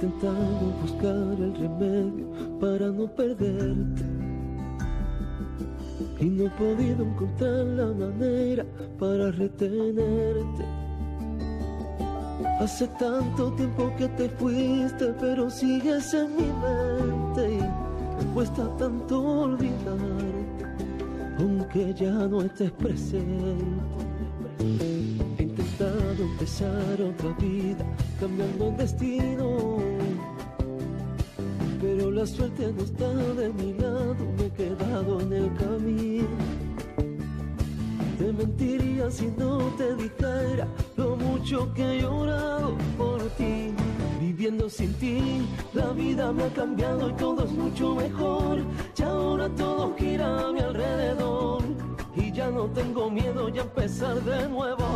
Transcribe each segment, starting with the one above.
intentado buscar el remedio para no perderte y no he podido encontrar la manera para retenerte. Hace tanto tiempo que te fuiste, pero sigues en mi mente y me cuesta tanto olvidarte, aunque ya no estés presente. He intentado empezar otra vida, cambiando el destino, pero la suerte no está de mi lado, me he quedado en el camino. Te mentiría si no te dijera lo mucho que he llorado por ti. Viviendo sin ti, la vida me ha cambiado y todo es mucho mejor. Y ahora todo gira a mi alrededor y ya no tengo miedo ya empezar de nuevo.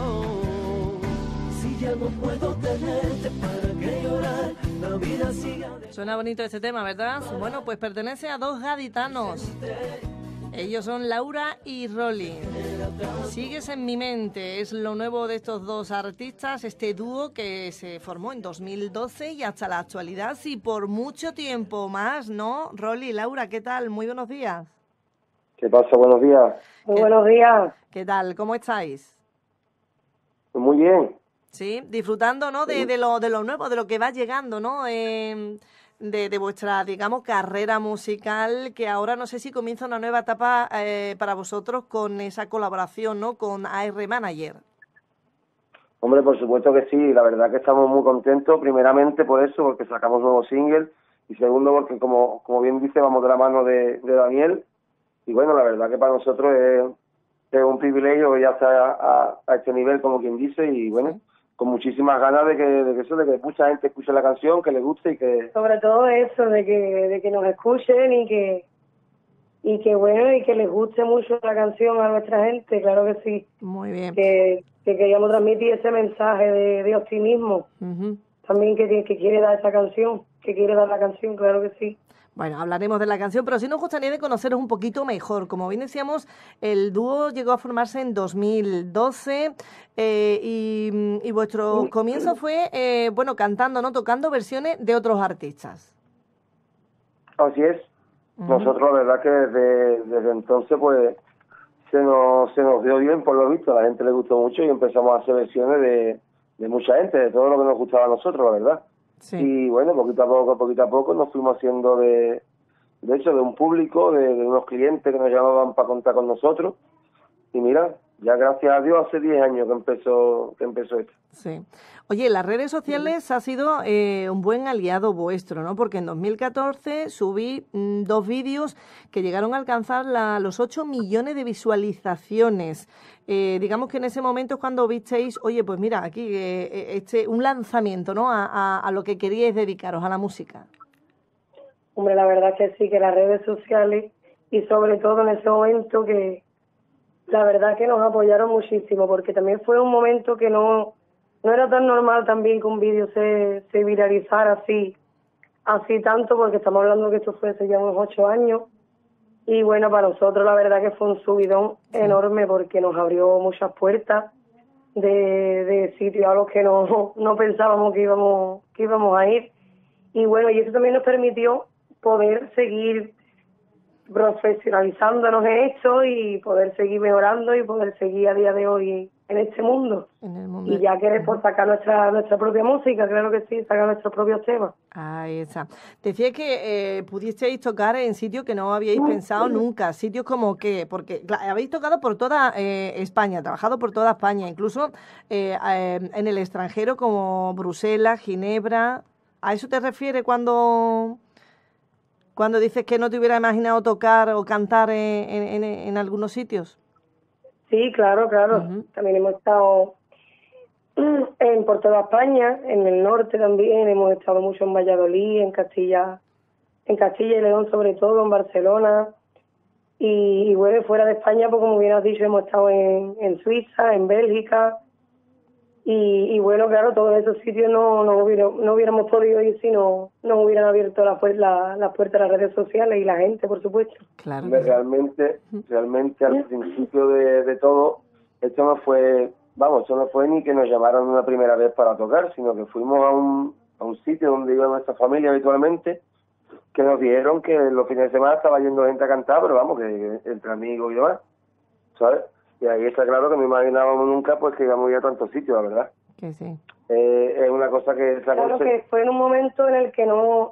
Si ya no puedo tenerte, ¿para qué llorar? La vida sigue. Suena bonito este tema, ¿verdad? Bueno, pues pertenece a dos gaditanos. Ellos son Laura y Rolly. Sigues en mi mente, es lo nuevo de estos dos artistas, este dúo que se formó en 2012 y hasta la actualidad y por mucho tiempo más, ¿no? Rolly y Laura, ¿qué tal? Muy buenos días. ¿Qué pasa? Buenos días. Muy buenos días. ¿Qué tal? ¿Cómo estáis? Muy bien. Sí, disfrutando, ¿no? De lo nuevo, de lo que va llegando, ¿no? De vuestra, digamos, carrera musical, que ahora no sé si comienza una nueva etapa para vosotros con esa colaboración, ¿no? Con AR Manager. Hombre, por supuesto que sí. La verdad que estamos muy contentos, primeramente por eso, porque sacamos nuevos singles, y segundo porque, como bien dice, vamos de la mano de Daniel. Y bueno, la verdad que para nosotros es un privilegio ya estar a este nivel, como quien dice, y bueno, sí, con muchísimas ganas de que mucha gente escuche la canción, que le guste y que... Sobre todo eso, de que nos escuchen y que bueno, y que les guste mucho la canción a nuestra gente, claro que sí. Muy bien. Que queríamos transmitir ese mensaje de optimismo, también que quiere dar esa canción, que quiere dar la canción, claro que sí. Bueno, hablaremos de la canción, pero sí nos gustaría de conoceros un poquito mejor. Como bien decíamos, el dúo llegó a formarse en 2012 y vuestro comienzo fue, cantando, ¿no? Tocando versiones de otros artistas. Así es. Nosotros, la verdad que desde entonces, pues, se nos dio bien, por lo visto. A la gente le gustó mucho y empezamos a hacer versiones de mucha gente, de todo lo que nos gustaba a nosotros, la verdad. Sí. Y bueno, poquito a poco nos fuimos haciendo de hecho, de un público, de unos clientes que nos llamaban para contar con nosotros. Y mira, ya gracias a Dios hace 10 años que empezó esto. Sí. Oye, las redes sociales ha sido un buen aliado vuestro, ¿no? Porque en 2014 subí 2 vídeos que llegaron a alcanzar los 8 millones de visualizaciones. Digamos que en ese momento es cuando visteis, oye, pues mira, aquí un lanzamiento, ¿no? A lo que queríais dedicaros, a la música. Hombre, la verdad que sí, que las redes sociales y sobre todo en ese momento que la verdad que nos apoyaron muchísimo, porque también fue un momento que no era tan normal también que un vídeo se viralizara así tanto, porque estamos hablando que esto fue hace ya unos 8 años. Y bueno, para nosotros la verdad que fue un subidón enorme, porque nos abrió muchas puertas de sitios a los que no pensábamos que íbamos a ir. Y bueno, y eso también nos permitió poder seguir profesionalizándonos en esto y poder seguir mejorando y poder seguir a día de hoy en este mundo. En el mundo. Y ya querer por sacar nuestra propia música, claro que sí, sacar nuestros propios temas. Ahí está. Decía que pudisteis tocar en sitios que no habíais pensado nunca, sitios como que, porque habéis tocado por toda España, trabajado por toda España, incluso en el extranjero como Bruselas, Ginebra. ¿A eso te refieres cuando dices que no te hubiera imaginado tocar o cantar en algunos sitios? Sí, claro. También hemos estado por toda España, en el norte también, hemos estado mucho en Valladolid, en Castilla y León sobre todo, en Barcelona. Y bueno, fuera de España, pues como bien has dicho, hemos estado en Suiza, en Bélgica. Y bueno, claro, todos esos sitios no hubiéramos podido ir si no nos hubieran abierto las puertas de las redes sociales y la gente, por supuesto. Claro. Realmente al principio de todo, esto no fue ni que nos llamaran una primera vez para tocar, sino que fuimos a un sitio donde iba nuestra familia habitualmente, que nos dijeron que los fines de semana estaba yendo gente a cantar, pero vamos, que entre amigos y demás, ¿sabes? Y ahí está claro que no imaginábamos nunca pues que íbamos a ir a tantos sitios, la verdad. Que sí. Es una cosa que... Claro que fue en un momento en el que no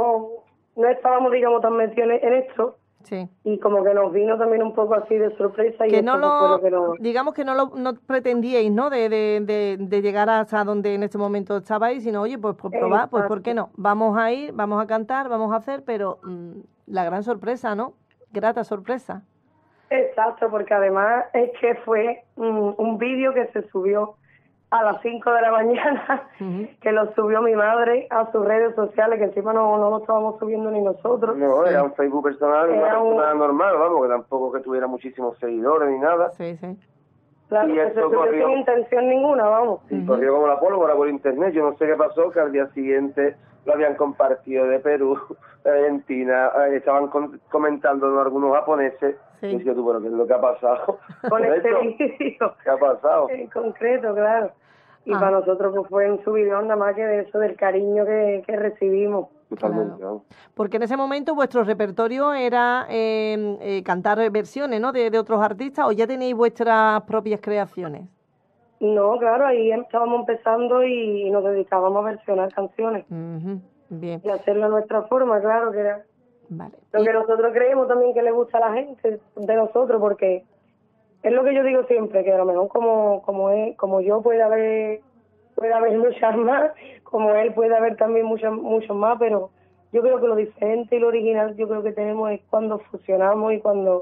estábamos, digamos, tan metidos en esto. Sí. Y como que nos vino también un poco así de sorpresa. Y que no lo, fue lo que digamos que no pretendíais, ¿no? De llegar hasta donde en este momento estabais, sino, oye, pues por probar, pues ¿por qué no? Vamos a ir, vamos a cantar, vamos a hacer, pero la gran sorpresa, ¿no? Grata sorpresa. Exacto, porque además es que fue un vídeo que se subió a las 5 de la mañana, que lo subió mi madre a sus redes sociales, que encima no lo estábamos subiendo ni nosotros. No, sí. Era un Facebook personal, una persona normal, vamos, que tampoco que tuviera muchísimos seguidores ni nada. Sí, sí. Claro, Y que eso se subió sin intención ninguna, vamos. Y corrió como la pólvora por internet. Yo no sé qué pasó, que al día siguiente lo habían compartido de Perú, de Argentina, estaban comentando algunos japoneses. Sí. Y decía tú, pero ¿qué es lo que ha pasado? Con este vídeo. ¿Qué ha pasado? En concreto, claro. Y para nosotros pues fue un subidón nada más que de eso, del cariño que recibimos. Totalmente, claro. Porque en ese momento vuestro repertorio era cantar versiones, ¿no? De otros artistas, ¿o ya tenéis vuestras propias creaciones? No, claro, ahí estábamos empezando y nos dedicábamos a versionar canciones. Bien. Y hacerlo a nuestra forma, claro, que era vale. Lo que nosotros creemos también que le gusta a la gente de nosotros, porque es lo que yo digo siempre, que a lo mejor como yo puede haber muchas más, como él puede haber también muchos más, pero yo creo que lo diferente y lo original yo creo que tenemos es cuando fusionamos y cuando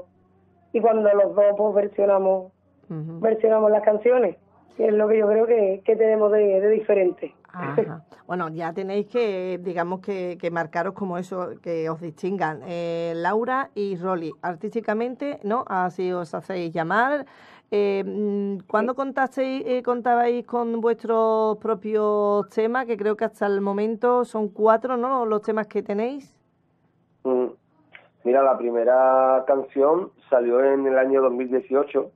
los dos pues versionamos las canciones, que es lo que yo creo que tenemos de diferente. Ajá. Bueno, ya tenéis que, digamos, que marcaros como eso, que os distingan. Laura y Rolly, artísticamente, ¿no? Así os hacéis llamar. ¿Cuándo contabais con vuestros propios temas? Que creo que hasta el momento son 4, ¿no? Los temas que tenéis. Mira, la primera canción salió en el año 2018.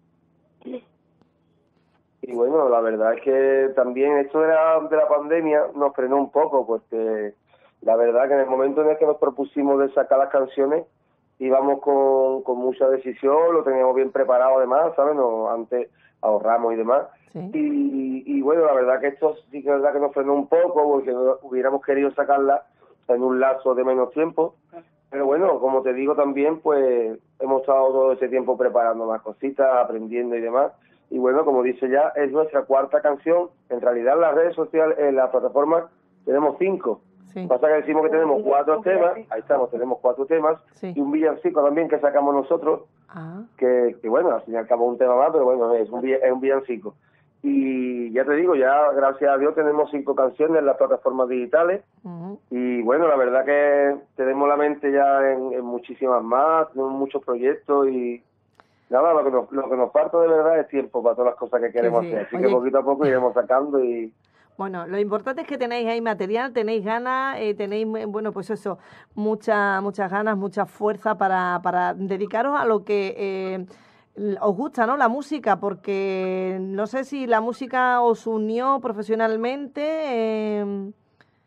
Y bueno, la verdad es que también esto de la pandemia nos frenó un poco, porque la verdad que en el momento en el que nos propusimos de sacar las canciones, íbamos con mucha decisión, lo teníamos bien preparado además, ¿sabes? Antes ahorramos y demás. Sí. Y bueno, la verdad que esto sí que es verdad que nos frenó un poco, porque hubiéramos querido sacarla en un lapso de menos tiempo. Pero bueno, como te digo también, pues hemos estado todo ese tiempo preparando más cositas, aprendiendo y demás. Y bueno, como dice ya, es nuestra 4ª canción. En realidad en las redes sociales, en las plataformas, tenemos 5. Sí. Pasa que decimos que tenemos 4 temas, ahí estamos, tenemos 4 temas, sí. Y un villancico también que sacamos nosotros, que bueno, al fin y al cabo un tema más, pero bueno, es un villancico. Y ya te digo, ya gracias a Dios tenemos 5 canciones en las plataformas digitales, y bueno, la verdad que tenemos la mente ya en muchísimas más, tenemos muchos proyectos y... Nada, lo que nos falta de verdad es tiempo para todas las cosas que queremos hacer. Así que poquito a poco iremos sacando y... Bueno, lo importante es que tenéis ahí material, tenéis ganas, tenéis, bueno, pues eso, muchas ganas, mucha fuerza para dedicaros a lo que os gusta, ¿no? La música, porque no sé si la música os unió profesionalmente...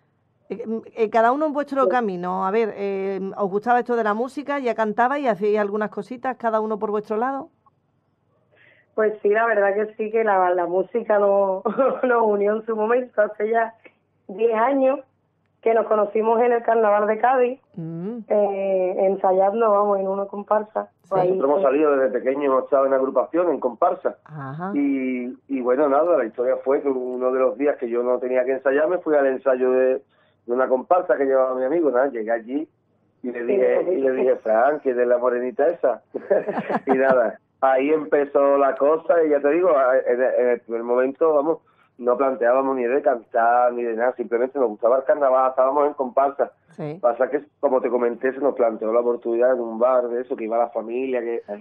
cada uno en vuestro camino. A ver, ¿os gustaba esto de la música? ¿Ya cantabais y hacíais algunas cositas cada uno por vuestro lado? Pues sí, la verdad que sí, que la música nos unió en su momento, hace ya 10 años que nos conocimos en el Carnaval de Cádiz, ensayando, vamos, en una comparsa. Sí. Nosotros hemos salido desde pequeños, hemos estado en agrupación, en comparsa. Ajá. Y bueno, nada, la historia fue que uno de los días que yo no tenía que ensayar, me fui al ensayo de una comparsa que llevaba mi amigo, nada, llegué allí y le dije, Fran, que es de la morenita esa. Y nada, ahí empezó la cosa y ya te digo, en el primer momento, vamos, no planteábamos ni de cantar ni de nada, simplemente nos gustaba el carnaval, estábamos en comparsa. Sí. Pasa que, como te comenté, se nos planteó la oportunidad en un bar de eso, que iba la familia,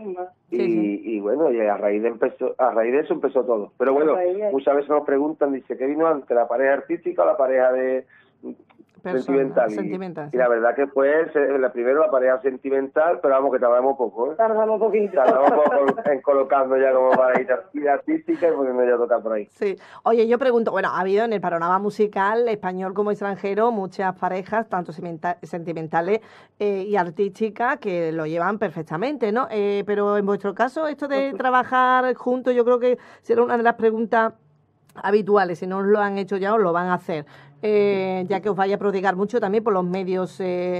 y bueno, y a raíz de eso empezó todo. Pero bueno, muchas veces nos preguntan, dice, ¿qué vino antes, la pareja artística o la pareja de sentimental. Sentimental, y la verdad que fue primero la pareja sentimental, pero vamos, que tardamos poco, ¿eh? Tardamos poquito. Tardamos poco en colocando ya como pareja artística y poniendo ya a tocar por ahí. Sí. Oye, yo pregunto, bueno, ha habido en el panorama musical, español como extranjero, muchas parejas, tanto sentimentales y artísticas, que lo llevan perfectamente, ¿no? Pero en vuestro caso, esto de trabajar juntos, yo creo que será una de las preguntas habituales. Si no os lo han hecho ya, os lo van a hacer. Ya que os vaya a prodigar mucho también por los medios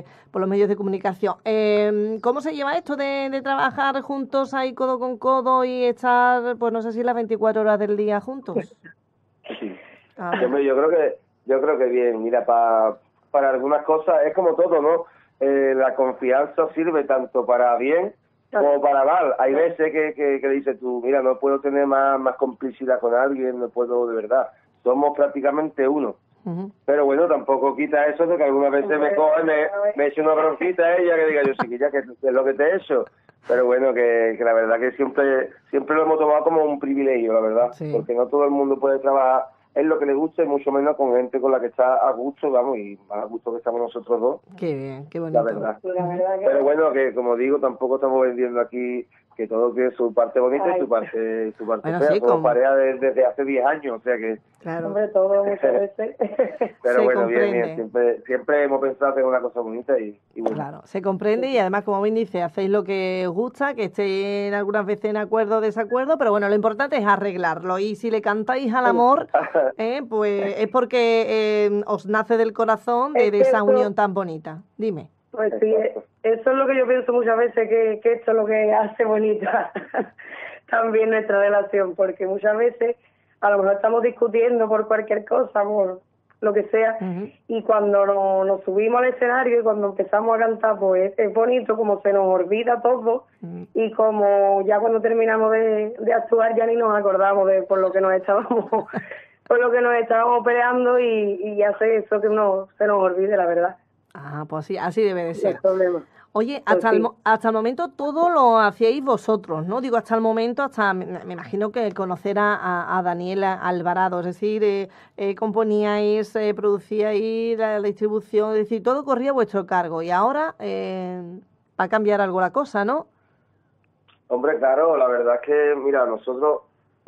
de comunicación. ¿Cómo se lleva esto de trabajar juntos ahí codo con codo y estar, pues no sé si las 24 horas del día juntos? Sí. Hombre, yo creo que bien. Mira, para algunas cosas es como todo, ¿no? La confianza sirve tanto para bien como para mal. Hay veces que dices tú, mira, no puedo tener más complicidad con alguien, no puedo de verdad. Somos prácticamente uno. Uh-huh. Pero bueno, tampoco quita eso de que algunas veces me eche una bronquita a ella que diga yo, chiquilla, que es lo que te he hecho. Pero bueno, que la verdad que siempre lo hemos tomado como un privilegio, la verdad. Sí. Porque no todo el mundo puede trabajar en lo que le guste, mucho menos con gente con la que está a gusto, vamos, y más a gusto que estamos nosotros dos. Qué bien, qué bonito. La verdad. Pero bueno, que como digo, tampoco estamos vendiendo aquí que todo tiene su parte bonita y su parte bueno, fea. Sí, como pareja desde hace 10 años, o sea que... Claro. Hombre, todo muchas veces. Pero se bueno, comprende. bien. Siempre hemos pensado que es una cosa bonita y bueno. Claro, se comprende y además, como bien dice, hacéis lo que os gusta, que estéis algunas veces en acuerdo o desacuerdo, pero bueno, lo importante es arreglarlo. Y si le cantáis al amor, pues es porque os nace del corazón de esa unión tan bonita. Dime. Pues sí, eso es lo que yo pienso muchas veces, que esto es lo que hace bonita también nuestra relación, porque muchas veces a lo mejor estamos discutiendo por cualquier cosa, por lo que sea, uh-huh. Y cuando nos subimos al escenario y cuando empezamos a cantar, pues es bonito, como se nos olvida todo, uh-huh. Y como ya cuando terminamos de actuar ya ni nos acordamos de por lo que nos estábamos peleando y hace eso que se nos olvide, la verdad. Ah, pues sí, así debe de ser. Oye, pues hasta el momento todo lo hacíais vosotros, ¿no? Digo, hasta el momento, me imagino que conocer a Daniela Alvarado, es decir, componíais, producíais la distribución, es decir, todo corría a vuestro cargo. Y ahora va a cambiar algo la cosa, ¿no? Hombre, claro, la verdad es que, mira, nosotros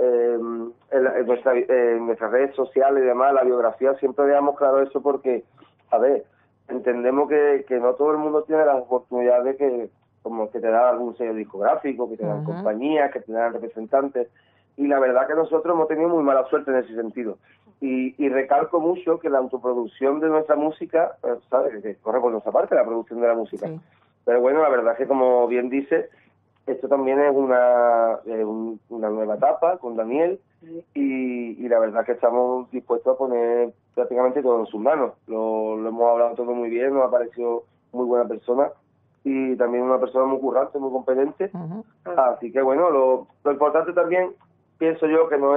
en nuestras redes sociales y demás, la biografía, siempre dejamos claro eso porque, a ver, entendemos que no todo el mundo tiene las oportunidades como que te da algún sello discográfico, que te dan compañías, que te dan representantes, y la verdad que nosotros hemos tenido muy mala suerte en ese sentido. Y recalco mucho que la autoproducción de nuestra música, ¿sabes?, que corre por nuestra parte, la producción de la música. Sí. Pero bueno, la verdad es que, como bien dice, esto también es una nueva etapa con Daniel, y la verdad que estamos dispuestos a poner prácticamente todo en sus manos. Lo hemos hablado todo muy bien, nos ha parecido muy buena persona y también una persona muy currante, muy competente. Uh-huh. Así que bueno, lo importante también, pienso yo, que no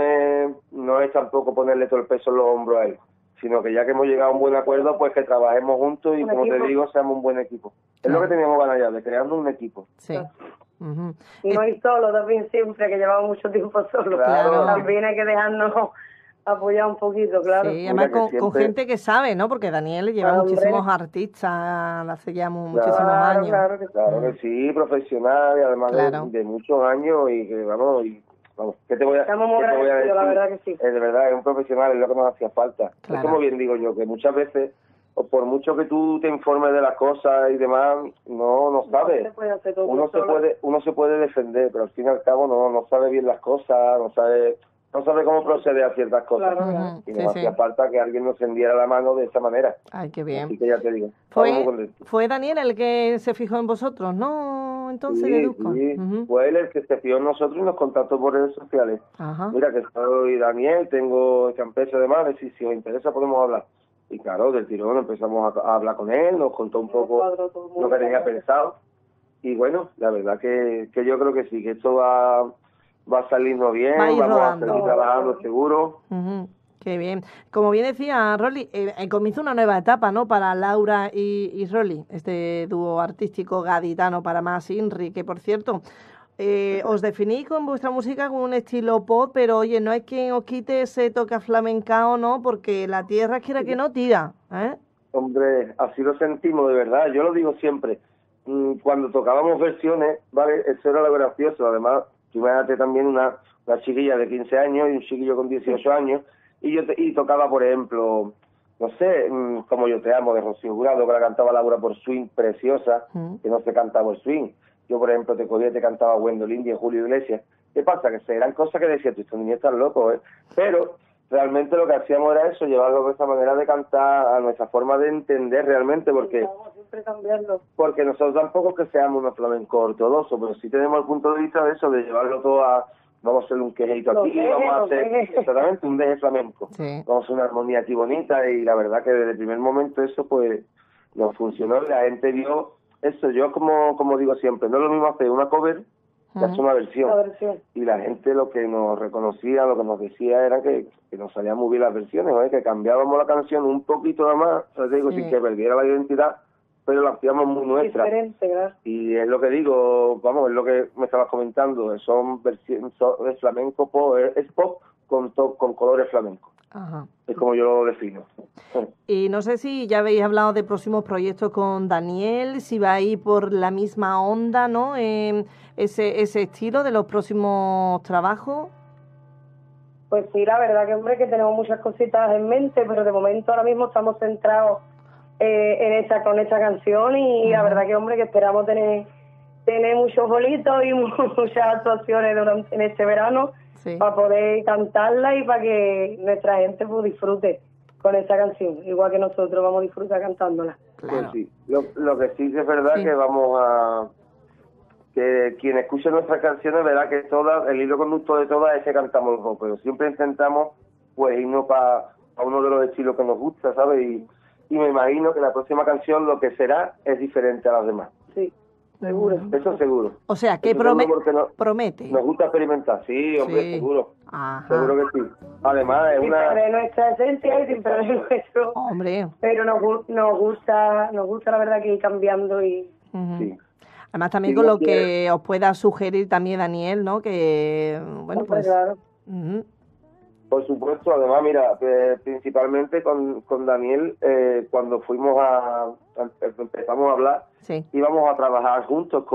es tampoco ponerle todo el peso en los hombros a él, sino que ya que hemos llegado a un buen acuerdo, pues que trabajemos juntos y, como te digo, seamos un buen equipo. Es lo que teníamos ganas ya, de crear un equipo. Sí. Uh-huh. Y no ir solo también, siempre, que llevamos mucho tiempo solo. Claro. También hay que dejarnos apoyar un poquito, claro. Sí, además con gente que sabe, ¿no? Porque Daniel lleva muchísimos artistas hace ya muchísimos años. Claro que sí, profesional y además de muchos años y que vamos, ¿qué te voy a decir? La verdad que sí. De verdad, es un profesional, es lo que nos hacía falta. Claro. Es como bien digo yo, que muchas veces, o por mucho que tú te informes de las cosas y demás, no sabes. Uno se puede defender, pero al fin y al cabo no sabe bien las cosas, no sabe cómo proceder a ciertas cosas. Claro. Y nos hacía falta que alguien nos tendiera la mano de esa manera. Ay, qué bien. Así que ya te digo. Fue Daniel el que se fijó en vosotros, ¿no? Entonces, deduzco. Sí, fue él el que se fijó en nosotros y nos contactó por redes sociales. Ajá. Mira, que soy Daniel, tengo esta empresa de más, si os interesa podemos hablar. Y claro, del tirón empezamos a hablar con él, nos contó un poco lo que tenía pensado. Y bueno, la verdad que yo creo que sí, que esto va a salirnos bien, vamos a seguir trabajando seguro. Uh-huh. Qué bien. Como bien decía Rolly, comienza una nueva etapa, ¿no?, para Laura y Rolly, este dúo artístico gaditano para más Inri, que por cierto, os definís con vuestra música con un estilo pop, pero oye, no hay quien os quite ese toque flamencao, ¿no?, porque la tierra quiera que no tira, ¿eh? Hombre, así lo sentimos de verdad, yo lo digo siempre. Cuando tocábamos versiones, ¿vale? Eso era lo gracioso. Además, tú imagínate también una chiquilla de 15 años y un chiquillo con 18 años, y tocaba, por ejemplo, no sé, Como yo te amo, de Rocío Jurado, que la cantaba Laura por swing, preciosa, que no se cantaba por swing. Yo, por ejemplo, te cogía y te cantaba Gwendolyn y Julio Iglesias. ¿Qué pasa? Que eran cosas que decías, tú, estos niños están locos, ¿eh? Pero realmente lo que hacíamos era eso, llevarlo de esa manera de cantar, a nuestra forma de entender realmente, porque nosotros tampoco es que seamos unos flamencos ortodoxos, pero sí tenemos el punto de vista de eso, de llevarlo todo a, vamos a hacer un quejito aquí, vamos a hacer exactamente un deje flamenco, vamos a hacer una armonía aquí bonita, y la verdad que desde el primer momento eso pues nos funcionó, y la gente vio eso. Yo como digo siempre, no es lo mismo hacer una cover que hacer una versión. Y la gente lo que nos reconocía, lo que nos decía era que nos salían muy bien las versiones, ¿no? Que cambiábamos la canción un poquito nada más, o sea, te digo, sin que perdiera la identidad, pero la hacíamos muy nuestra. Y es lo que digo, vamos, es lo que me estabas comentando, son versiones, es flamenco pop, es pop con colores flamencos. Ajá. Es como yo lo defino. Y no sé si ya habéis hablado de próximos proyectos con Daniel, si va a ir por la misma onda, ¿no? Ese estilo de los próximos trabajos. Pues sí, la verdad que, hombre, que tenemos muchas cositas en mente, pero de momento ahora mismo estamos centrados con esta canción, y la verdad que, hombre, que esperamos tener muchos bolitos y muchas actuaciones en este verano, para poder cantarla y para que nuestra gente pues disfrute con esta canción, igual que nosotros vamos a disfrutar cantándola. Claro. Pues sí, lo que sí es verdad que vamos a... que quien escuche nuestras canciones verá que el hilo conductor de todas es que cantamos los dos, pero siempre intentamos pues irnos para uno de los estilos que nos gusta, ¿sabes? Y me imagino que la próxima canción lo que será es diferente a las demás. Sí, seguro. Eso seguro. O sea, que promete. Nos gusta experimentar, sí, hombre, seguro. Ajá. Seguro que sí. Además, es sin perder nuestra esencia y sin perder nuestro... Hombre. Pero nos gusta la verdad que ir cambiando y... Sí. Además también con lo que os pueda sugerir también Daniel, ¿no? Que, bueno, pues... Claro. Por supuesto, además, mira, principalmente con Daniel, cuando empezamos a hablar, íbamos a trabajar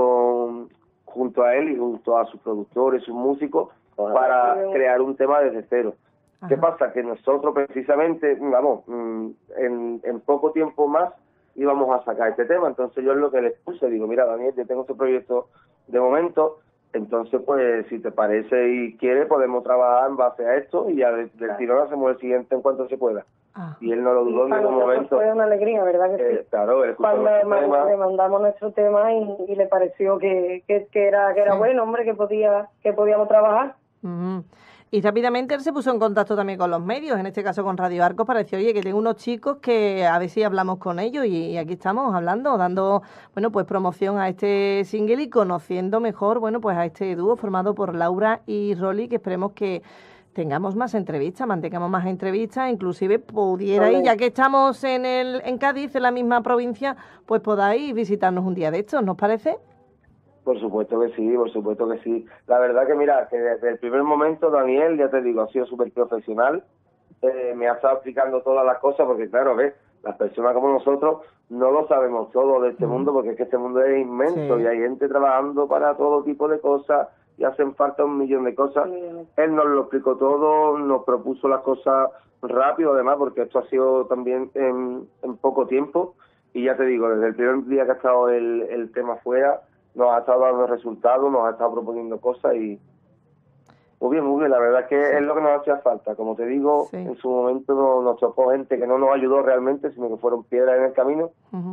junto a él y junto a sus productores, sus músicos, para crear un tema desde cero. Ajá. ¿Qué pasa? Que nosotros precisamente, vamos, en poco tiempo más íbamos a sacar este tema. Entonces yo es lo que les puse, digo, mira, Daniel, yo tengo este proyecto de momento, entonces pues si te parece y quieres podemos trabajar en base a esto, y ya del tirón hacemos el siguiente en cuanto se pueda. Y él no lo dudó en ningún momento. Fue una alegría, ¿verdad que sí? Claro, cuando le mandamos nuestro tema y le pareció que era bueno, hombre, que podíamos trabajar. Y rápidamente él se puso en contacto también con los medios, en este caso con Radio Arcos, para decir, oye, que tengo unos chicos que a ver si hablamos con ellos, y aquí estamos hablando, dando, bueno, pues promoción a este single y conociendo mejor, bueno, pues a este dúo formado por Laura y Rolly, que esperemos que tengamos más entrevistas, mantengamos más entrevistas, inclusive pudierais, ya que estamos en Cádiz, en la misma provincia, pues podáis visitarnos un día de estos, ¿nos parece? Por supuesto que sí, por supuesto que sí. La verdad que mira, que desde el primer momento Daniel, ya te digo, ha sido súper profesional, me ha estado explicando todas las cosas, porque claro, ves, las personas como nosotros no lo sabemos todo de este mundo, porque es que este mundo es inmenso y hay gente trabajando para todo tipo de cosas y hacen falta un millón de cosas. Él nos lo explicó todo, nos propuso las cosas rápido además, porque esto ha sido también en poco tiempo, y ya te digo, desde el primer día que ha estado el tema fuera, nos ha estado dando resultados, nos ha estado proponiendo cosas, y muy bien, la verdad es que es lo que nos hacía falta. Como te digo, en su momento nos tocó gente que no nos ayudó realmente, sino que fueron piedras en el camino,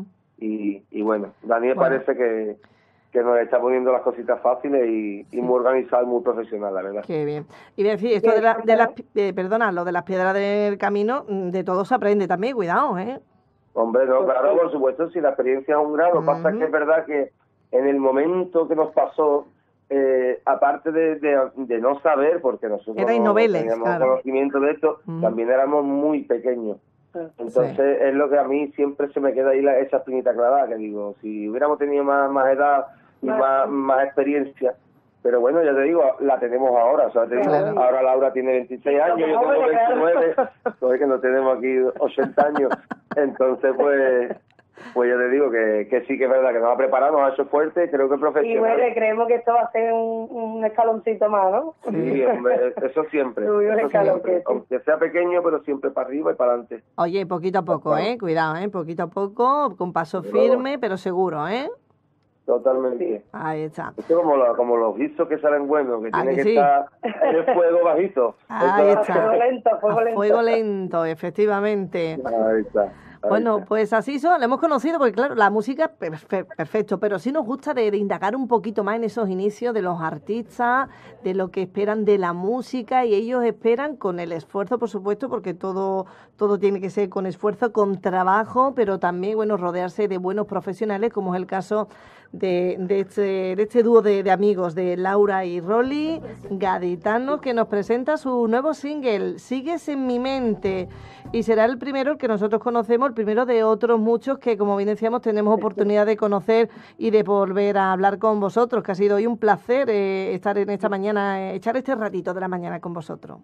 y bueno, Daniel parece que nos está poniendo las cositas fáciles y muy organizado y muy profesional, la verdad. Qué bien. Y decir, esto lo de las piedras del camino, de todo se aprende también, cuidado, ¿eh? Hombre, no, claro, por supuesto, si la experiencia es un grado, pasa que es verdad que en el momento que nos pasó, aparte de no saber, porque nosotros no teníamos conocimiento de esto, también éramos muy pequeños. Entonces es lo que a mí siempre se me queda ahí esa espinita clavada, que digo, si hubiéramos tenido más edad y más experiencia, pero bueno, ya te digo, la tenemos ahora, o sea, te digo, ahora Laura tiene 26 años, yo tengo 29, es que no tenemos aquí 80 años, Entonces, pues yo te digo que sí que es verdad que nos ha preparado, nos ha hecho fuerte, creo que profesional. Y bueno, creemos que esto va a ser un escaloncito más, ¿no? Sí, hombre, eso siempre. Aunque sea pequeño, pero siempre para arriba y para adelante. Oye, poquito a poco, cuidado, poquito a poco, con paso firme, pero seguro, Totalmente. Sí. Ahí está. Esto es como los guisos que salen buenos, que tiene que estar en el fuego bajito. Ahí está. Fuego lento, efectivamente. Ahí está. Bueno, pues así lo hemos conocido, porque claro, la música, perfecto, pero sí nos gusta de indagar un poquito más en esos inicios de los artistas, de lo que esperan de la música, y ellos esperan con el esfuerzo, por supuesto, porque todo tiene que ser con esfuerzo, con trabajo, pero también, bueno, rodearse de buenos profesionales, como es el caso de este dúo de amigos, de Laura y Rolly Gaditanos, que nos presenta su nuevo single, Sigues en mi mente, y será el primero el que nosotros conocemos, el primero de otros muchos que, como bien decíamos, tenemos oportunidad de conocer y de volver a hablar con vosotros, que ha sido hoy un placer estar en esta mañana, echar este ratito de la mañana con vosotros.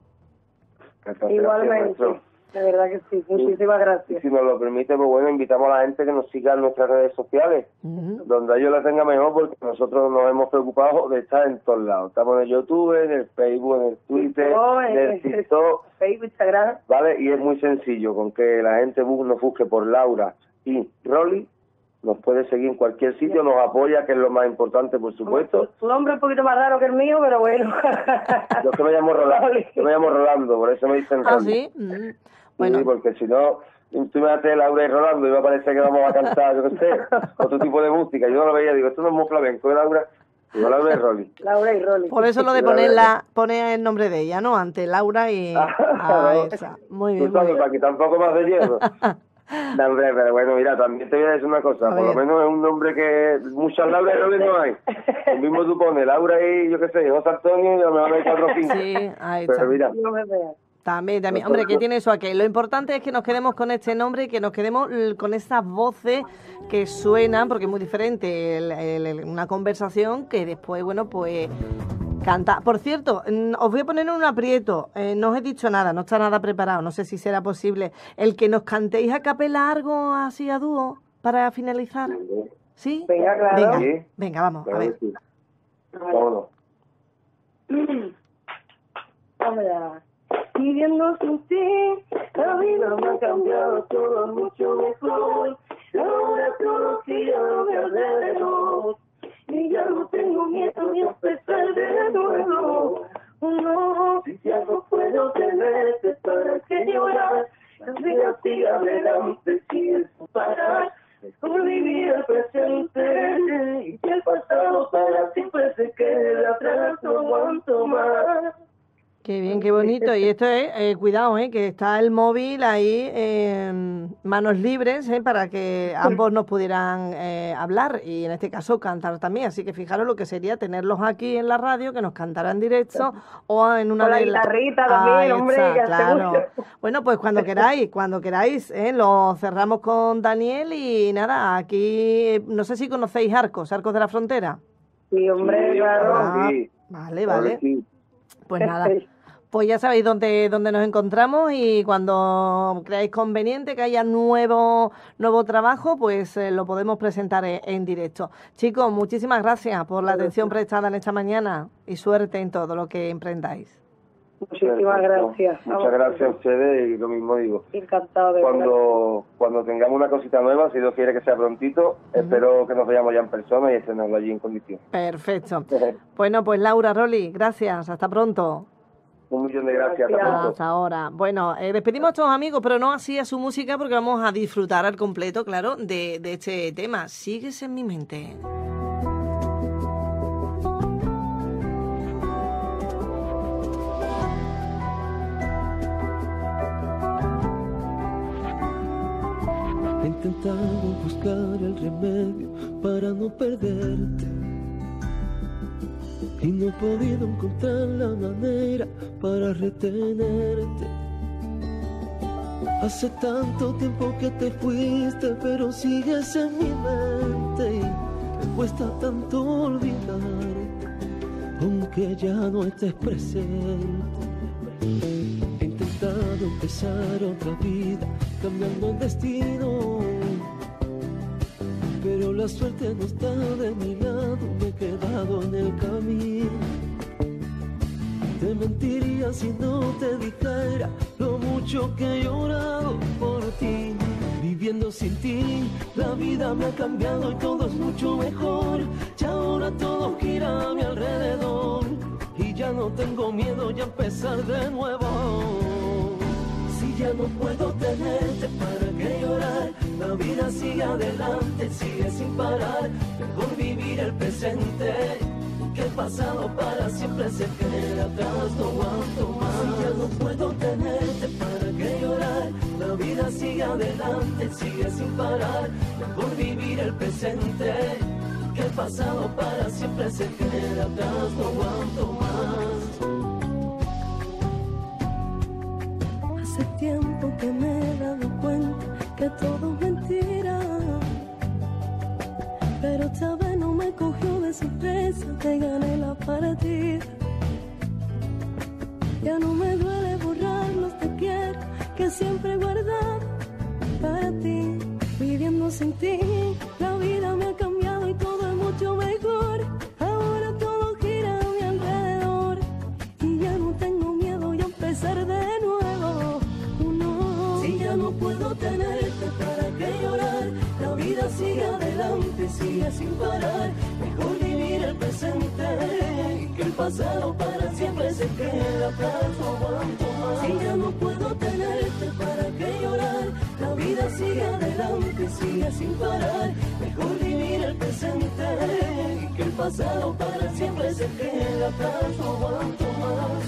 Igualmente. De verdad que sí, muchísimas gracias. Y si nos lo permite, pues bueno, invitamos a la gente que nos siga en nuestras redes sociales, donde ellos la tengan mejor, porque nosotros nos hemos preocupado de estar en todos lados. Estamos en el YouTube, en el Facebook, en el Twitter, en el TikTok, Facebook, Instagram. ¿Vale? Y es muy sencillo, con que la gente nos busque por Laura y Rolly, nos puede seguir en cualquier sitio, nos apoya, que es lo más importante, por supuesto. Tu nombre es un poquito más raro que el mío, pero bueno. Yo que me llamo Rolando, por eso me dicen Rolly. ¿Sí? Bueno. Sí, porque si no, tú me haces Laura y Rolando y va a parecer que vamos a cantar, yo qué sé, otro tipo de música. Yo no lo veía, digo, esto no es muy flamenco, es Laura. Digo, Laura y Rolly. Laura y Rolly. Por eso lo de poner el nombre de ella, ¿no? Ante Laura y... esa. Muy bien. Tú sabes, para quitar un poco más de hielo. No, hombre, pero bueno, mira, también te voy a decir una cosa, por lo menos es un nombre que muchas Laura y Rolly no hay. El mismo tú pones Laura y, yo qué sé, José Antonio, y a lo mejor hay 4 o 5. Sí, ahí está. Pero mira. No me veas. También. Hombre, que tiene eso aquí. Lo importante es que nos quedemos con este nombre y que nos quedemos con esas voces que suenan, porque es muy diferente una conversación que después, bueno, pues canta. Por cierto, os voy a poner en un aprieto. No os he dicho nada, no está nada preparado. No sé si será posible el que nos cantéis a capela algo así a dúo para finalizar. ¿Sí? Venga, claro. Venga, vamos, a ver. Sí. Vámonos. Vamos. Viviendo sin ti, la vida me ha cambiado todo mucho mejor. Ahora todo gira a mi alrededor. Y ya no tengo miedo ni a empezar de nuevo. No, si ya no puedo tenerte, ¿para qué llorar? La vida sigue adelante sin parar. Mejor vivir el presente y que el pasado para siempre se quede atrás, no aguanto más. Qué bien, qué bonito. Y esto es, cuidado, que está el móvil ahí manos libres, para que ambos nos pudieran hablar y en este caso cantar también. Así que fijaros lo que sería tenerlos aquí en la radio, que nos cantaran en directo o en una de las... Con la guitarrita también, hombre. Está, claro. Bueno, pues cuando queráis, lo cerramos con Daniel y nada, aquí, no sé si conocéis Arcos de la Frontera. Sí, hombre, claro. Sí. Vale. Pues nada, pues ya sabéis dónde nos encontramos y cuando creáis conveniente que haya nuevo trabajo, pues lo podemos presentar en directo. Chicos, muchísimas gracias por la atención prestada en esta mañana y suerte en todo lo que emprendáis. Muchísimas gracias. Muchas gracias a ustedes y lo mismo digo. Encantado de cuando tengamos una cosita nueva, si Dios quiere que sea prontito, espero que nos veamos ya en persona y estrenarlo allí en condición. Perfecto. Bueno, pues Laura, Rolly, gracias. Hasta pronto. Un millón de gracias. Hasta pronto. Hasta ahora. Bueno, despedimos a estos amigos, pero no así a su música porque vamos a disfrutar al completo, claro, de este tema. Sigues en mi mente. He intentado buscar el remedio para no perderte y no he podido encontrar la manera para retenerte. Hace tanto tiempo que te fuiste, pero sigues en mi mente y me cuesta tanto olvidarte, aunque ya no estés presente. He intentado empezar otra vida cambiando el destino. Pero la suerte no está de mi lado, me he quedado en el camino. Te mentiría si no te dijera lo mucho que he llorado por ti. Viviendo sin ti, la vida me ha cambiado y todo es mucho mejor. Y ahora todo gira a mi alrededor. Y ya no tengo miedo ya empezar de nuevo. Si ya no puedo tenerte, ¿para qué llorar? La vida sigue adelante, sigue sin parar. Mejor vivir el presente, que el pasado para siempre se queda atrás. No aguanto más. Si ya no puedo tenerte, ¿para qué llorar? La vida sigue adelante, sigue sin parar. Mejor vivir el presente, que el pasado para siempre se queda atrás. No aguanto más. Hace tiempo que me he dado cuenta que todo es mentira, pero esta vez no me cogió de sorpresa, te gané la partida. Ya no me duele borrar los te quiero que siempre he guardado para ti. Viviendo sin ti, la vida me ha cambiado y todo es mucho mejor. Ahora todo gira a mi alrededor y ya no tengo miedo y a empezar de nuevo. No. Si ya no puedo tenerte, ¿para qué llorar? La vida sigue adelante, sigue sin parar. Mejor vivir el presente, que el pasado para siempre se queda atrás. No aguanto más. Si ya no puedo tenerte, ¿para qué llorar? La vida sigue adelante, sigue sin parar. Mejor vivir el presente, que el pasado para siempre se queda atrás. No aguanto más.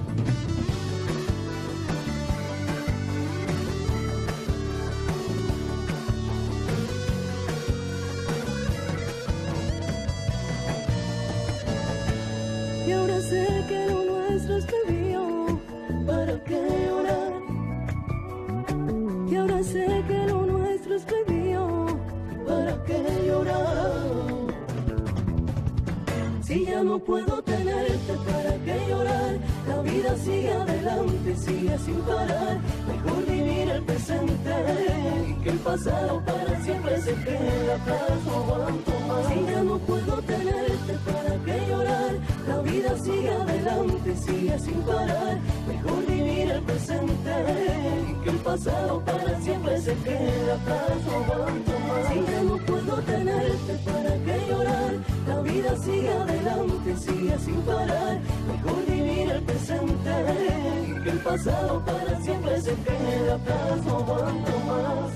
Y ahora sé que lo nuestro es prohibido, ¿para qué llorar? Y ahora sé que lo nuestro es prohibido, ¿para qué llorar? Si ya no puedo tenerte, ¿para qué llorar? La vida sigue adelante, sigue sin parar. Mejor vivir el presente, que el pasado para siempre se queda atrás. No aguanto más. Si ya no puedo tenerte, ¿para qué llorar? La vida sigue adelante, sigue sin parar. Mejor vivir el presente, que el pasado para siempre se queda atrás. No aguanto más. Si ya no puedo tenerte, ¿para qué llorar? La vida sigue adelante, sigue sin parar. Mejor vivir el presente, que el pasado para siempre se queda atrás. No aguanto más.